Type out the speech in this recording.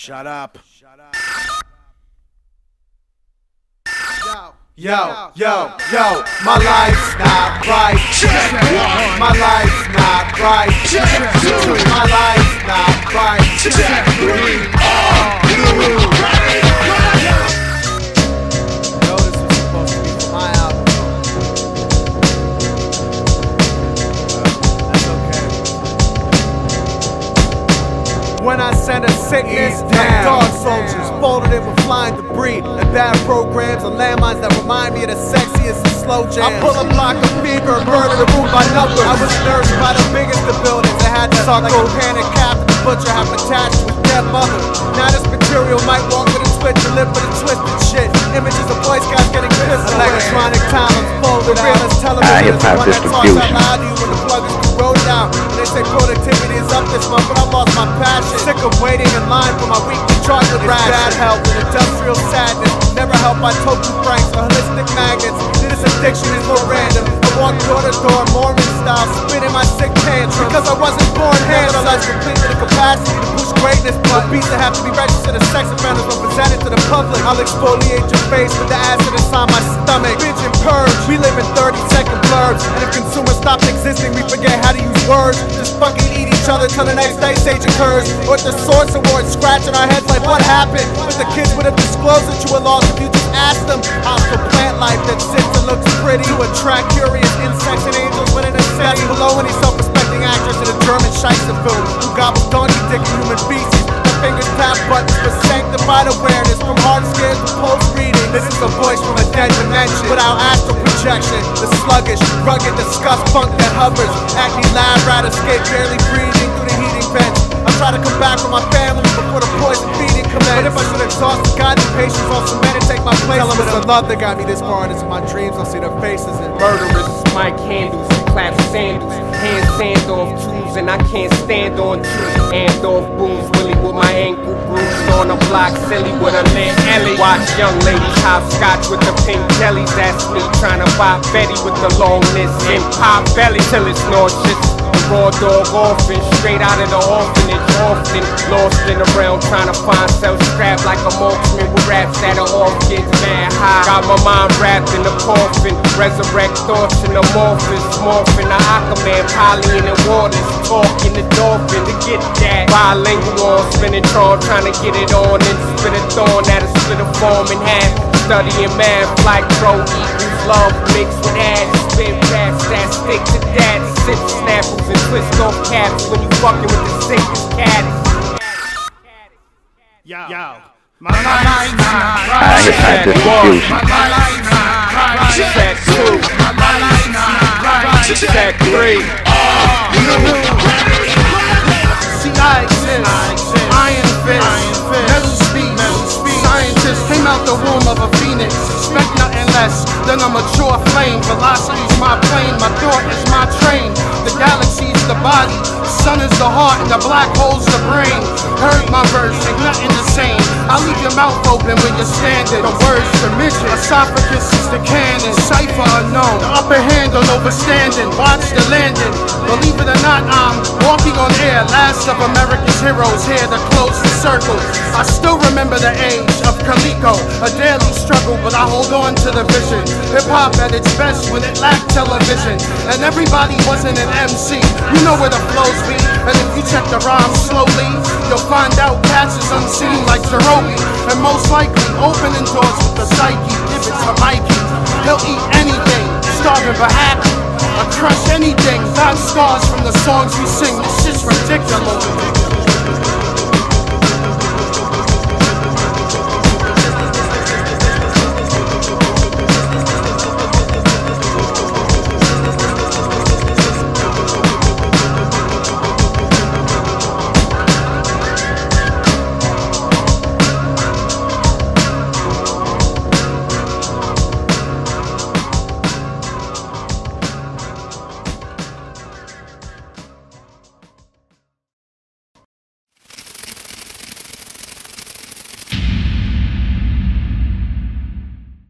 Shut up. Yo, my life's not right. My life's not right. My life's not right. Yo, this was supposed to be for my album. That's okay. When I send a sickness, like dog soldiers, folded in with flying debris and bad programs and landmines that remind me of the sexiest and slow jams. I pull a block of fever and murder the room by numbers. I was nursed by the biggest of buildings that had to suck like a panic captain. The butcher half attached with dead mother. Now this material might walk with a twitch and live with a twisted shit. Images of Boy Scouts getting pissed. Electronic time unfolded. Realist television is the one that talks out loud to you when the plug is rolled down. And they say productivity is up this month, but I lost my passion. Sick of waiting in line for my weekly chocolate ration. Bad health and industrial sadness. Never help by token franks or holistic magnets. This addiction is more random. I walk door to door, Mormon style, spitting my sick tantrum. Because I wasn't born handsome. I complete with the capacity to push greatness. But beats that have to be registered as sex offenders when presented to the public. I'll exfoliate your face with the acid inside my stomach. Binge and purge. We live in 30-second blurbs. And if consumers stopped existing, we forget how to use words. Just fucking eat each other till the next ice age occurs. Or at the Source Awards, scratching our heads like what happened. But the kids would have disclosed that you were lost if you just asked them. Hostile plant life that sits and looks pretty to attract curious insects and angels, but in a sense below any self-respecting actress in a German Scheisse film who gobbles donkey dick and human feces. Her fingers tap buttons for sanctified awareness from hard scares to close reading. This is a voice from a dead dimension without astral projection. The sluggish, rugged, disgust funk that hovers. Acne lab rat escape, barely breathing through the heating vents. I try to come back with my family before the poison feeding commences. But if I should exhaust the goddamn patience, I'll cement and take my place. Tell them it's the love that got me this far, and it's in my dreams. I'll see their faces and murderers, Mike Candles, clap sandals, hand sand off tools, and I can't stand on two. And off booms, Willie with my ankle bruised on a block, silly with a lit Ellie. Watch young ladies hopscotch with the pink jellies. That's me trying to buy Betty with the long list and pop belly till it's nauseous. Raw dog orphan, straight out of the orphanage, often lost in the realm, trying to find self-strapped like a marksman with raps that are off kids mad high. Got my mind wrapped in the coffin, resurrect thoughts in amorphous, morphing the Aquaman, Polly in the waters, talking the dolphin to get that bilingual, spinning tron, trying to get it on and spit a thorn that'll split a form in half. Studying math like bro equals love mixed with ass. Spit raps that stick to that. Sip snapples and twist off caps when you fucking with the sickest caddies. Yo. My life's not I had this confusion. Check 2. Check 3. See, I exist. Iron fist. Metal speech. Scientists came out the womb of a phoenix. Expect nothing less than a mature flame. Velocity's my plane. My thought is my train. The galaxy's the body. Sun is the heart and the black hole's the brain. Heard my verse, ain't nothing the same. I'll leave your mouth open when you're standing. The words the midget. Esophagus is the cannon. Cypher unknown. The upper hand on overstanding. Watch the landing. Believe it or not, I'm walking on air. Last of America's heroes here to close the circle. I still remember the age of Calico. A daily struggle, but I hold on to the vision. Hip-hop at its best when it lacked television. And everybody wasn't an MC. You know where the flows be. And if you check the rhymes slowly, you'll find out cats is unseen like Zerobi. And most likely opening doors with the psyche. Give it to Mikey. He'll eat anything, starving but happy. I crush anything, not scars from the songs we sing. This shit's ridiculous.